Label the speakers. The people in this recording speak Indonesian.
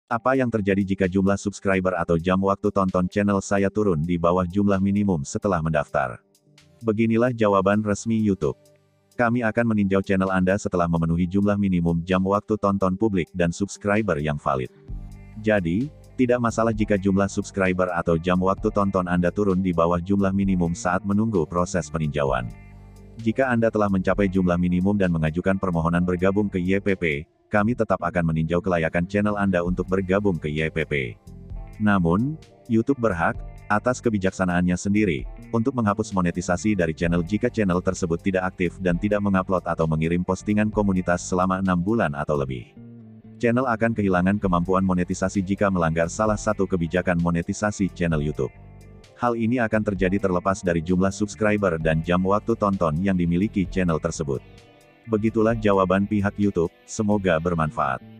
Speaker 1: Apa yang terjadi jika jumlah subscriber atau jam waktu tonton channel saya turun di bawah jumlah minimum setelah mendaftar? Beginilah jawaban resmi YouTube. Kami akan meninjau channel Anda setelah memenuhi jumlah minimum jam waktu tonton publik dan subscriber yang valid. Jadi, tidak masalah jika jumlah subscriber atau jam waktu tonton Anda turun di bawah jumlah minimum saat menunggu proses peninjauan. Jika Anda telah mencapai jumlah minimum dan mengajukan permohonan bergabung ke YPP, kami tetap akan meninjau kelayakan channel Anda untuk bergabung ke YPP. Namun, YouTube berhak, atas kebijaksanaannya sendiri, untuk menghapus monetisasi dari channel jika channel tersebut tidak aktif dan tidak mengupload atau mengirim postingan komunitas selama 6 bulan atau lebih. Channel akan kehilangan kemampuan monetisasi jika melanggar salah satu kebijakan monetisasi channel YouTube. Hal ini akan terjadi terlepas dari jumlah subscriber dan jam waktu tonton yang dimiliki channel tersebut. Begitulah jawaban pihak YouTube, semoga bermanfaat.